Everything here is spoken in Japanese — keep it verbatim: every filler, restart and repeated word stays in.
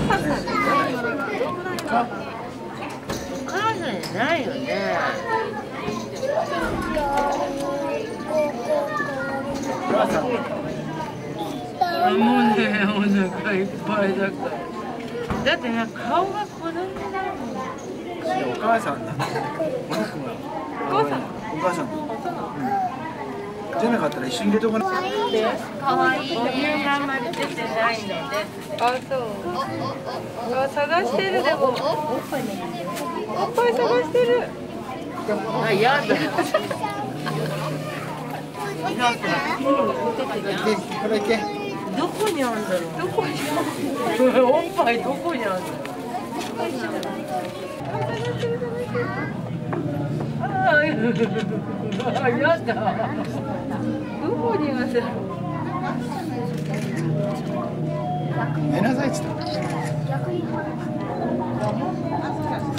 お母さんじゃないよね。 お母さん。 もうね、お腹いっぱいだから。だってね、顔が子供だもん。 お母さんだ。お母さん。お母さん。じゃなかったら一緒に入れとかな。 可愛い。お湯があんまり出てないので。あ、そう。あ、探してるでも。おっぱい探してる。あ、やだ。 これいけ。 どこにあるんだろう。どこにある。おっぱいどこにあるんだろう。ああ、やだ。どこにある。 寝なさいっつった。